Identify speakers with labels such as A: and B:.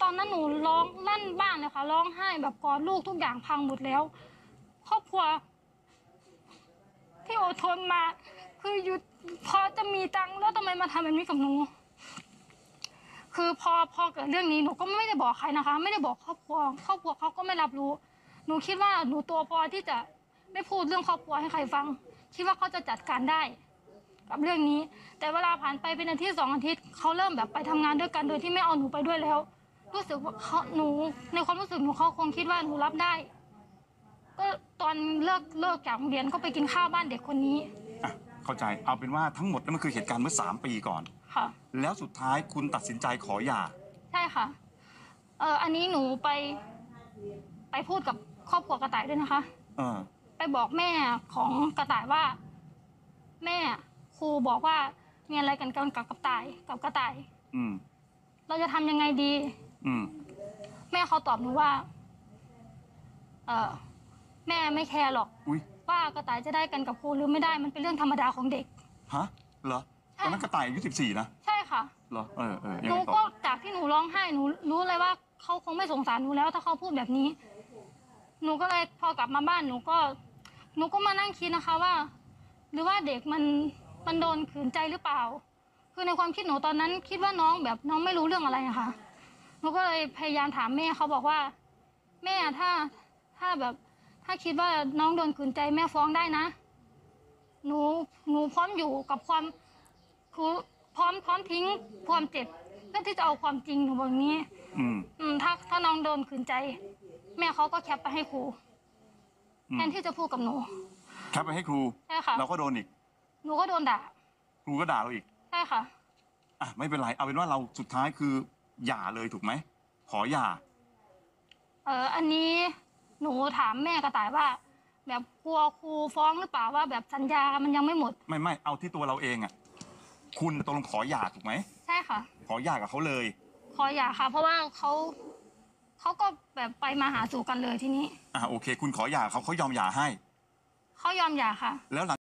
A: อนนั้นหนูร้องลั่นบ้านเลยค่ะร้องไห้แบบกอดลูกทุกอย่างพังหมดแล้วครอบครัวที่อดทนมาคือหยุดพอจะมีตังค์แล้วทำไมมาทำแบบนี้กับหนูคือพอเกิดเรื่องนี้หนูก็ไม่ได้บอกใครนะคะไม่ได้บอกครอบครัวเขาก็ไม่รับรู้หนูคิดว่าหนูตัวพอที่จะไม่พูดเรื่องครอบครัวให้ใครฟังคิดว่าเขาจะจัดการได้กับเรื่องนี้แต่เวลาผ่านไปเป็นอาทิตย์2 อาทิตย์เขาเริ่มแบบไปทำงานด้วยกันโดยที่ไม่เอาหนูไปด้วยแล้วรู้สึกว่าหนูในความรู้สึกหนูเขาคงคิดว่าหนูรับได้ก็ตอนเลิกจากโรงเรียนก็ไปกินข้าวบ้านเด็กคนนี้
B: อ่ะเข้าใจเอาเป็นว่าทั้งหมดนั้นมันคือเหตุการณ์เมื่อ3 ปีก่อน
A: ค่ะ
B: แล้วสุดท้ายคุณตัดสินใจขอหย่า
A: ใช่ค่ะอันนี้หนูไปพูดกับครอบครัวกระต่ายด้วยนะคะไปบอกแม่ของกระต่ายว่าแม่ครูบอกว่ามีอะไรกันกับกระต่ายเราจะทำยังไงดีแม่เขาตอบหนูว่าแม่ไม่แคร์หรอกว่ากระต่ายจะได้กันกับครูหรือไม่ได้มันเป็นเรื่องธรรมดาของเด็ก
B: ฮะเหรอตอนนั้นกระต่ายอายุ14นะ
A: ใช่ค่ะ
B: เหรอ
A: หนูก็จากที่หนูร้องไห้หนูรู้เลยว่าเขาคงไม่สงสารหนูแล้วถ้าเขาพูดแบบนี้หนูก็เลยพอกลับมาบ้านหนูก็มานั่งคิดนะคะว่าหรือว่าเด็กมันโดนขืนใจหรือเปล่าคือในความคิดหนูตอนนั้นคิดว่าน้องไม่รู้เรื่องอะไรนะคะหนูก็เลยพยายามถามแม่เขาบอกว่าแม่ถ้าคิดว่าน้องโดนขืนใจแม่ฟ้องได้นะหนูพร้อมอยู่กับความคือพร้อมทิ้งความเจ็บเพื่อที่จะเอาความจริงหนูบอกนี้ถ้าน้องโดนขืนใจแม่เขาก็แคปไปให้ครูแทนที่จะพูดกับหนู
B: แคปไปให้ครู
A: ใช่ค่ะ
B: เราก็โดนอีก
A: หนูก็โดนด่า
B: ครูก็ด่าเราอีก
A: ใช่ค่ะ
B: ไม่เป็นไรเอาเป็นว่าเราสุดท้ายคือหย่าเลยถูกไหมขอหย่า
A: อันนี้หนูถามแม่กระต่ายว่าแบบกลัวครูฟ้องหรือเปล่าว่าแบบสัญญามันยังไม่หมด
B: ไม่เอาที่ตัวเราเองอ่ะคุณตกลงขอหย่าถูกไหม
A: ใช่ค่ะ
B: ขอหย่ากับเขาเลย
A: ขอหย่าค่ะเพราะว่าเขาก็แบบไปมาหาสู่กันเลยทีนี้
B: โอเคคุณขอหย่าเขายอมหย่าให้
A: เขายอมหย่าค่ะ
B: แล้ว